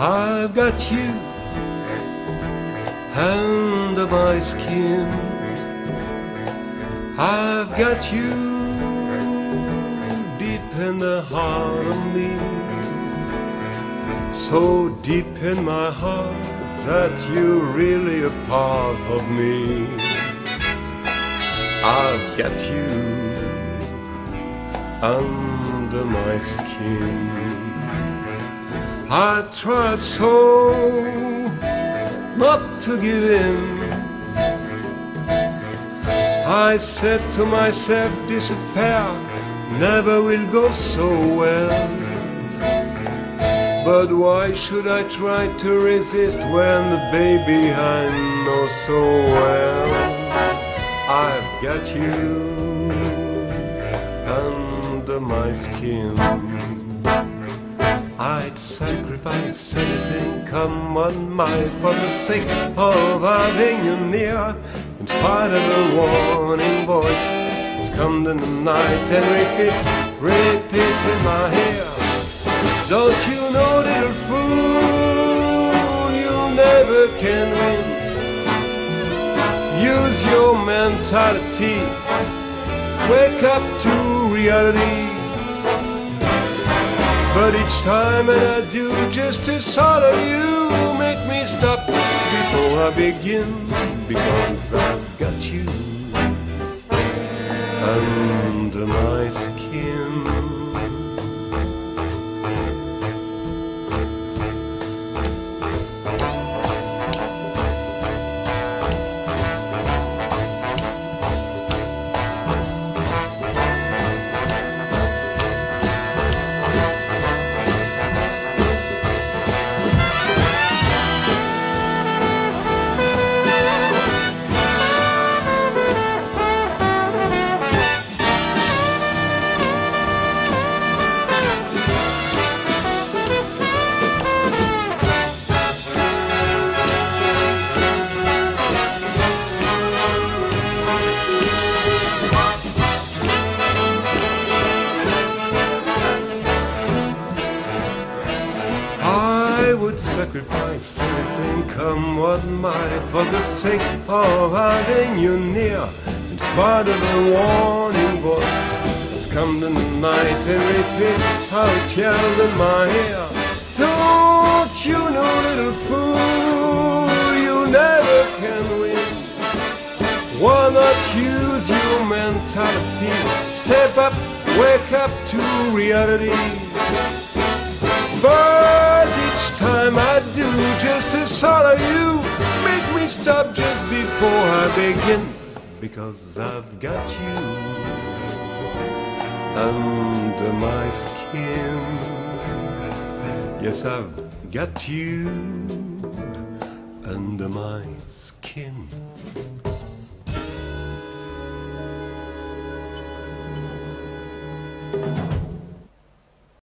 I've got you under my skin. I've got you deep in the heart of me, so deep in my heart that you're really a part of me. I've got you under my skin. I try so not to give in. I said to myself, this affair never will go so well. But why should I try to resist when the baby I know so well? I've got you under my skin. I'd sacrifice anything, come what might, for the sake of having you near. In spite of the warning voice, it's come in the night and repeats in my ear. Don't you know, little fool, you never can win. Use your mentality, wake up to reality. But each time that I do, just a thought of you make me stop before I begin, because I've got you under my skin. I would sacrifice anything, come what might, for the sake of having you near. In spite of the warning voice that's come in the night and repeats how it yelled in my ear. Don't you know, little fool, you never can win. Why not use your mentality? Step up, wake up to reality. But each time I do, just the thought of you make me stop just before I begin, because I've got you under my skin. Yes, I've got you under my skin.